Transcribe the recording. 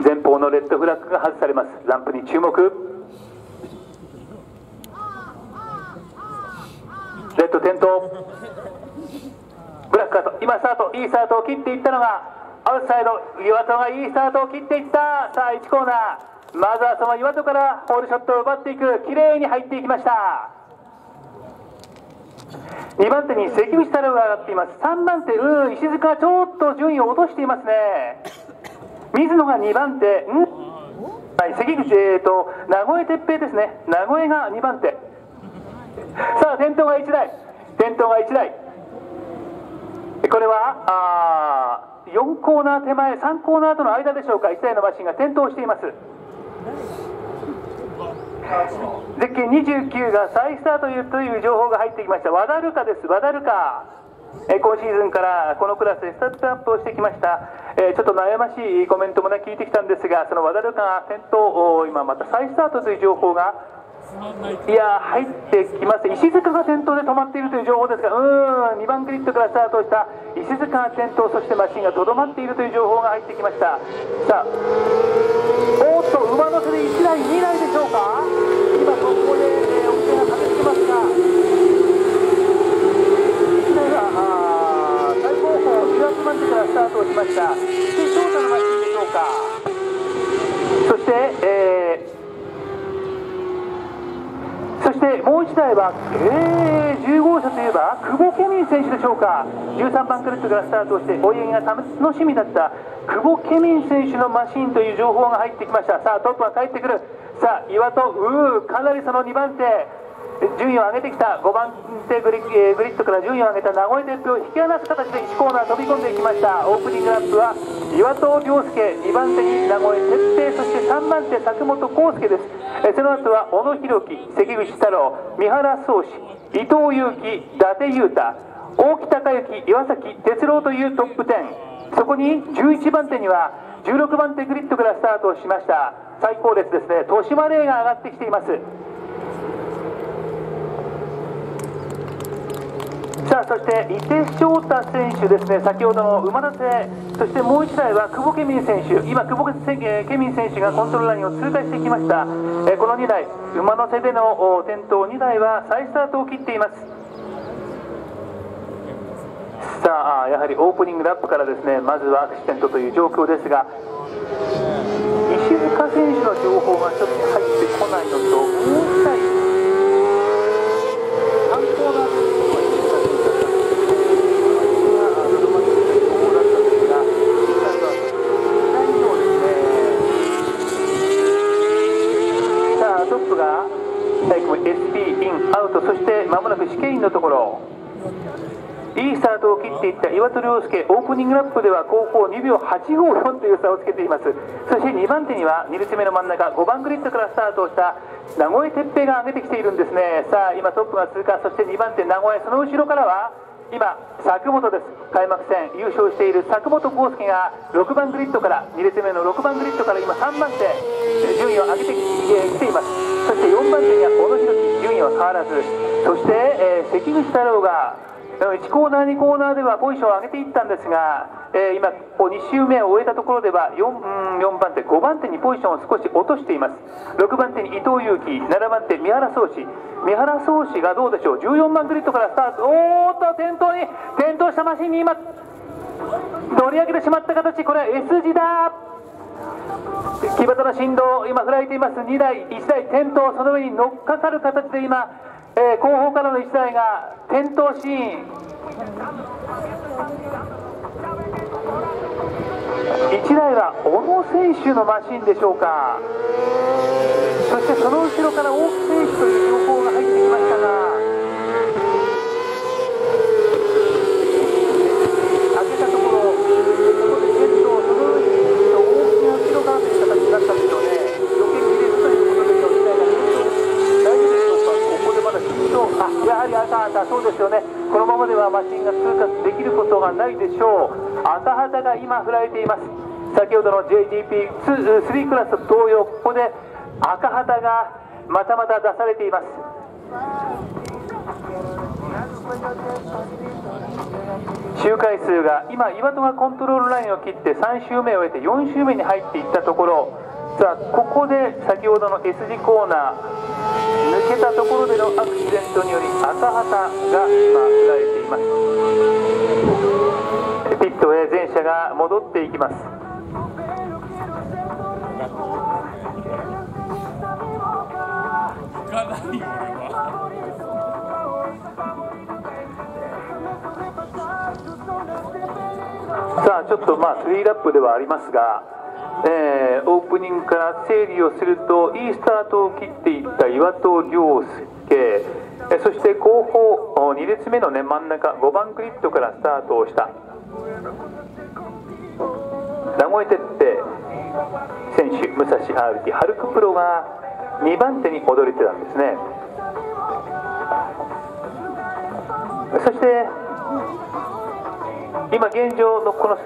前方のレッドフラッグが外されます。ランプに注目。レッド点灯。ブラックアウト。今スタート、いいスタートを切っていったのがアウトサイド。岩戸がいいスタートを切っていった。さあ1コーナー、まずはその岩戸からホールショットを奪っていく。きれいに入っていきました。2番手に関口太郎が上がっています。3番手石塚はちょっと順位を落としていますね。水野が2番手、はい、関口、名古屋哲平ですね。名古屋が2番手。さあ転倒が1台、これは4コーナー手前、3コーナーとの間でしょうか。1台のマシンが転倒しています。ゼッケン29が再スタートという情報が入ってきました。和田ルカです。和田ルカ、今シーズンからこのクラスでスタットアップをしてきました。ちょっと悩ましいコメントもね聞いてきたんですが、その和田ルカが先頭、今また再スタートという情報が入ってきます。石塚が先頭で止まっているという情報ですが、2番グリッドからスタートした石塚が先頭、そしてマシンがとどまっているという情報が入ってきました。さあおっと馬乗せで1台2台でしょうか。今ここでお店が駆けつけますが、1台は最高峰200番手からスタートをしました。で翔太のマシンでしょうか。そしてもう1台は、10号車といえば久保ケミン選手でしょうか。13番クルットからスタートして追い上げが楽しみだった久保ケミン選手のマシンという情報が入ってきました。さあトップが帰ってくる。さあ岩戸、かなりその2番手順位を上げてきた。5番手グリッドから順位を上げた名古屋鉄平を引き離す形で1コーナー飛び込んでいきました。オープニングラップは岩戸亮介、2番手に名古屋哲平、そして3番手佐久本康介です。その後は小野弘樹、関口太郎、三原宗志、伊藤祐樹、伊達裕太、大木孝之、岩崎哲郎というトップ10。そこに11番手には16番手グリッドからスタートしました最高列ですね、豊島玲が上がってきています。さあそして伊手翔太選手ですね、先ほどの馬乗せ、そしてもう1台は久保ケミン選手、今久保ケミン選手がコントロールラインを通過してきました。この2台馬乗せでの転倒2台は再スタートを切っています。さあやはりオープニングラップからですね、まずはアクシデントという状況ですが、石塚選手の情報がちょっと入ってこないのと、もう1台3コーナーでトップがSP インアウト、そしてまもなく試験員のところ、いいスタートを切っていった岩戸亮介、オープニングラップでは後方2秒854という差をつけています。そして2番手には2列目の真ん中5番グリッドからスタートをした名古屋哲平が上げてきているんですね。さあ今トップが通過、そして2番手名古屋、その後ろからは今佐久本です。開幕戦優勝している佐久本康介が6番グリッドから2列目の6番グリッドから今3番手順位を上げてきています。そして4番手には小野弘樹、順位は変わらず、そして、関口太郎が1コーナー2コーナーではポジションを上げていったんですが、今2周目を終えたところでは 4番手5番手にポジションを少し落としています。6番手に伊藤祐樹、7番手三原宗志、がどうでしょう、14番グリッドからスタート、転倒したマシンに今乗り上げてしまった形、これは S 字だ。木端の振動今振られています。2台1台転倒、その上に乗っかかる形で今、後方からの1台が転倒シーン、1台は小野選手のマシンでしょうか。そしてその後ろから大木選手という情報が入ってきましたが、開けたところ、ここで転倒、その上に大きな後ろ側という形になったんでしょうね。余計切れるということでしょう。1台が大丈夫でしょうか。ここでまだ緊張、やはり赤旗、そうですよね。このままではマシンが通過できることがないでしょう。赤旗が今振られています。先ほどの JGP3 クラスと同様、ここで赤旗がまたまた出されています。 周回数が今、岩戸がコントロールラインを切って3周目を終えて4周目に入っていったところ、さあここで先ほどの S 字コーナー抜けたところでのアクシデントにより赤旗が今振られています。ピットへ全車が戻っていきます。さあちょっと3ラップではありますが、オープニングから整理をすると、いいスタートを切っていった岩戸亮介、そして後方2列目の、真ん中5番グリッドからスタートをした名越哲平選手、武蔵 RT ハルクプロが2番手に躍りてたんですね。そして今現状のこの